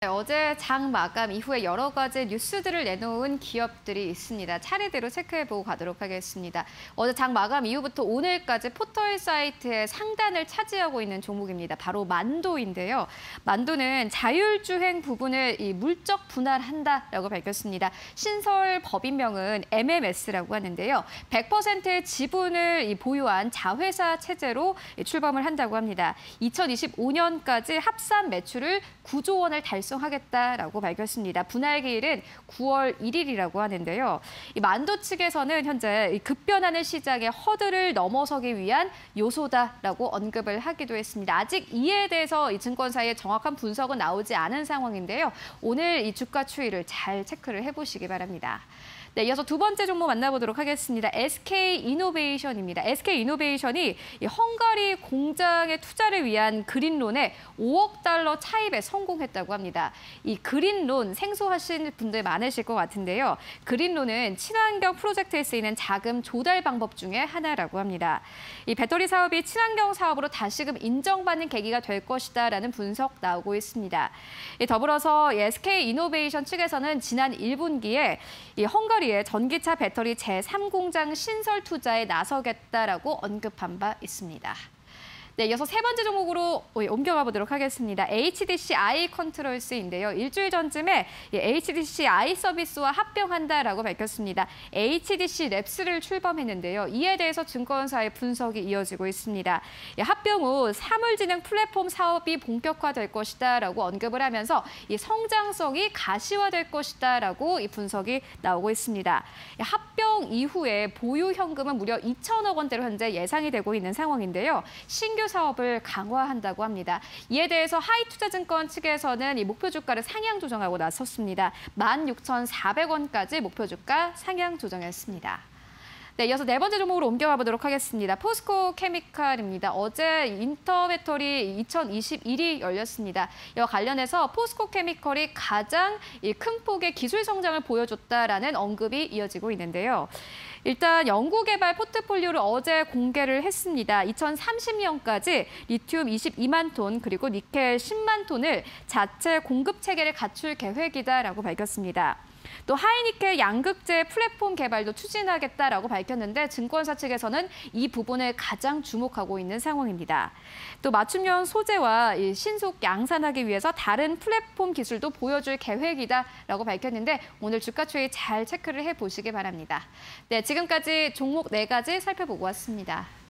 네, 어제 장 마감 이후에 여러 가지 뉴스들을 내놓은 기업들이 있습니다. 차례대로 체크해보고 가도록 하겠습니다. 어제 장 마감 이후부터 오늘까지 포털 사이트의 상단을 차지하고 있는 종목입니다. 바로 만도인데요. 만도는 자율주행 부분을 물적 분할한다라고 밝혔습니다. 신설 법인명은 MMS라고 하는데요. 100%의 지분을 보유한 자회사 체제로 출범을 한다고 합니다. 2025년까지 합산 매출을 9조 원을 달성하겠다라고 밝혔습니다. 분할 기일은 9월 1일이라고 하는데요. 이 만도 측에서는 현재 급변하는 시장의 허들을 넘어서기 위한 요소다라고 언급을 하기도 했습니다. 아직 이에 대해서 이 증권사의 정확한 분석은 나오지 않은 상황인데요. 오늘 이 주가 추이를 잘 체크를 해보시기 바랍니다. 네, 이어서 두 번째 종목 만나보도록 하겠습니다. SK이노베이션입니다. SK이노베이션이 이 헝가리 공장의 투자를 위한 그린론에 5억 달러 차입에 성공했다고 합니다. 이 그린론 생소하신 분들 많으실 것 같은데요. 그린론은 친환경 프로젝트에 쓰이는 자금 조달 방법 중에 하나라고 합니다. 이 배터리 사업이 친환경 사업으로 다시금 인정받는 계기가 될 것이다라는 분석 나오고 있습니다. 더불어서 SK이노베이션 측에서는 지난 1분기에 이 헝가리의 전기차 배터리 제3공장 신설 투자에 나서겠다라고 언급한 바 있습니다. 네, 이어서 세 번째 종목으로 옮겨가 보도록 하겠습니다. HDC 아이컨트롤스인데요. 일주일 전쯤에 HDC 아이서비스와 합병한다라고 밝혔습니다. HDC 랩스를 출범했는데요. 이에 대해서 증권사의 분석이 이어지고 있습니다. 합병 후 사물진흥 플랫폼 사업이 본격화될 것이다라고 언급을 하면서 이 성장성이 가시화될 것이다라고 이 분석이 나오고 있습니다. 합병 이후에 보유 현금은 무려 2천억 원대로 현재 예상이 되고 있는 상황인데요. 신규 사업을 강화한다고 합니다. 이에 대해서 하이투자증권 측에서는 이 목표 주가를 상향 조정하고 나섰습니다. 16,400원까지 목표 주가 상향 조정했습니다. 네, 이어서 네 번째 종목으로 옮겨가 보도록 하겠습니다. 포스코 케미칼입니다. 어제 인터배터리 2021이 열렸습니다. 이와 관련해서 포스코 케미칼이 가장 큰 폭의 기술 성장을 보여줬다라는 언급이 이어지고 있는데요. 일단 연구개발 포트폴리오를 어제 공개를 했습니다. 2030년까지 리튬 22만 톤 그리고 니켈 10만 톤을 자체 공급 체계를 갖출 계획이다라고 밝혔습니다. 또 하이니켈 양극재 플랫폼 개발도 추진하겠다라고 밝혔는데 증권사 측에서는 이 부분을 가장 주목하고 있는 상황입니다. 또 맞춤형 소재와 신속 양산하기 위해서 다른 플랫폼 기술도 보여줄 계획이다라고 밝혔는데 오늘 주가 추이 잘 체크를 해보시기 바랍니다. 네, 지금까지 종목 4가지 살펴보고 왔습니다.